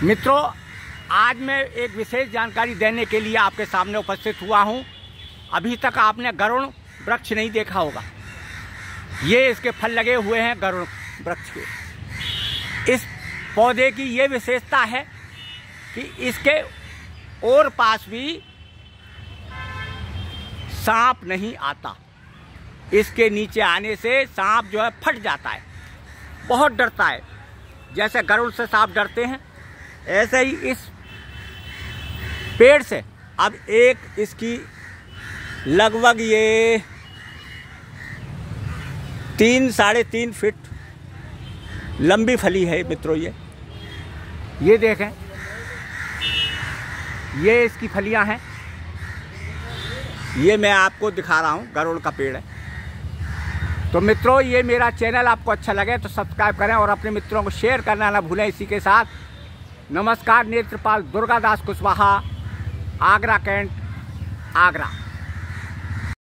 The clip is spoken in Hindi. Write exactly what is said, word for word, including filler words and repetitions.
मित्रों, आज मैं एक विशेष जानकारी देने के लिए आपके सामने उपस्थित हुआ हूं। अभी तक आपने गरुड़ वृक्ष नहीं देखा होगा। ये इसके फल लगे हुए हैं गरुड़ वृक्ष के। इस पौधे की ये विशेषता है कि इसके और पास भी सांप नहीं आता। इसके नीचे आने से सांप जो है फट जाता है, बहुत डरता है। जैसे गरुड़ से सांप डरते हैं, ऐसे ही इस पेड़ से अब एक इसकी लगभग ये तीन साढ़े तीन फीट लंबी फली है मित्रों। ये ये देखें, ये इसकी फलियां हैं। ये मैं आपको दिखा रहा हूं, गरुड़ का पेड़ है। तो मित्रों, ये मेरा चैनल आपको अच्छा लगे तो सब्सक्राइब करें और अपने मित्रों को शेयर करना ना भूलें। इसी के साथ नमस्कार। नेत्रपाल दुर्गादास कुशवाहा, आगरा कैंट, आगरा।